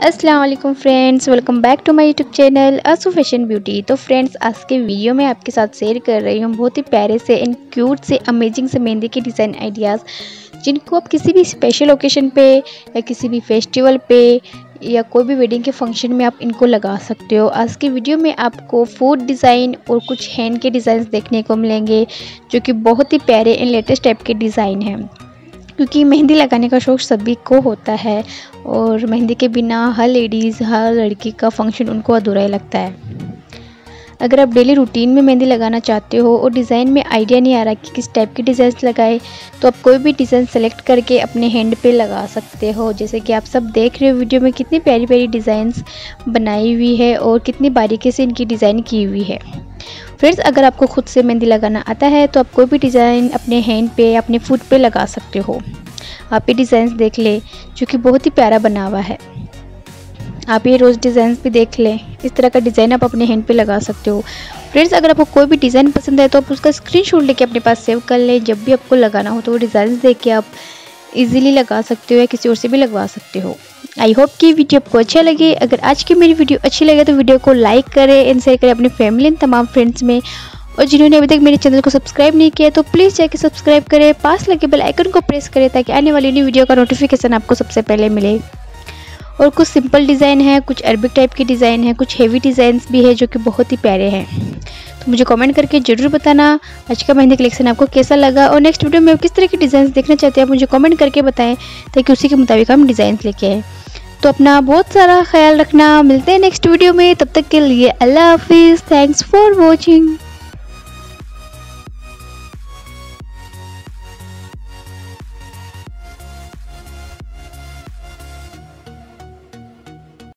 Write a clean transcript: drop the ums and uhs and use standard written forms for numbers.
अस्सलाम वालेकुम friends, welcome back to my YouTube channel Asu fashion beauty. तो फ्रेंड्स, आज के वीडियो में आपके साथ शेयर कर रही हूँ बहुत ही प्यारे से एंड क्यूट से अमेजिंग से मेहंदी के डिज़ाइन आइडियाज़, जिनको आप किसी भी स्पेशल ओकेशन पे या किसी भी फेस्टिवल पे या कोई भी वेडिंग के फंक्शन में आप इनको लगा सकते हो। आज की वीडियो में आपको फूड डिज़ाइन और कुछ हैंड के डिज़ाइन देखने को मिलेंगे, जो कि बहुत ही प्यारे एंड लेटेस्ट टाइप के डिज़ाइन हैं। क्योंकि मेहंदी लगाने का शौक़ सभी को होता है और मेहंदी के बिना हर लेडीज़, हर लड़की का फंक्शन उनको अधूरा ही लगता है। अगर आप डेली रूटीन में मेहंदी लगाना चाहते हो और डिज़ाइन में आइडिया नहीं आ रहा कि किस टाइप की डिज़ाइन लगाए, तो आप कोई भी डिज़ाइन सेलेक्ट करके अपने हैंड पे लगा सकते हो। जैसे कि आप सब देख रहे हो वीडियो में कितनी प्यारी प्यारी डिज़ाइंस बनाई हुई है और कितनी बारीकी से इनकी डिज़ाइन की हुई है। फ्रेंड्स, अगर आपको खुद से मेहंदी लगाना आता है तो आप कोई भी डिज़ाइन अपने हैंड पे, अपने फुट पे लगा सकते हो। आप ये डिज़ाइंस देख लें जो कि बहुत ही प्यारा बना हुआ है। आप ये रोज़ डिज़ाइंस भी देख लें, इस तरह का डिज़ाइन आप अपने हैंड पे लगा सकते हो। फ्रेंड्स, अगर आपको कोई भी डिज़ाइन पसंद है तो आप उसका स्क्रीनशॉट लेके अपने पास सेव कर लें। जब भी आपको लगाना हो तो वो डिज़ाइन देख के आप इजीली लगा सकते हो या किसी और से भी लगवा सकते हो। आई होप कि वीडियो आपको अच्छा लगे। अगर आज की मेरी वीडियो अच्छी लगे तो वीडियो को लाइक करें एंड शेयर करें अपने फैमिली एंड तमाम फ्रेंड्स में। और जिन्होंने अभी तक मेरे चैनल को सब्सक्राइब नहीं किया तो प्लीज़ जाके सब्सक्राइब करें, पास लगे बेल आइकन को प्रेस करें ताकि आने वाली न्यू वीडियो का नोटिफिकेशन आपको सबसे पहले मिले। और कुछ सिंपल डिज़ाइन है, कुछ अरबिक टाइप की डिज़ाइन है, कुछ हेवी डिज़ाइंस भी है जो कि बहुत ही प्यारे हैं। तो मुझे कमेंट करके ज़रूर बताना आज का मेहंदी कलेक्शन आपको कैसा लगा और नेक्स्ट वीडियो में आप किस तरह की डिज़ाइन देखना चाहते हैं, मुझे कमेंट करके बताएं ताकि उसी के मुताबिक हम डिज़ाइन लेके आएँ। तो अपना बहुत सारा ख्याल रखना, मिलते हैं नेक्स्ट वीडियो में। तब तक के लिए अल्लाह हाफिज़। Thanks for watching.